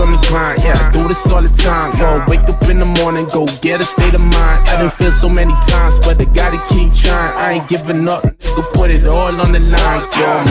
on the grind, yeah, I do this all the time. Yo, wake up in the morning, go get a state of mind. I done feel so many times, but I gotta keep trying. I ain't giving up, nigga, put it all on the line, yo.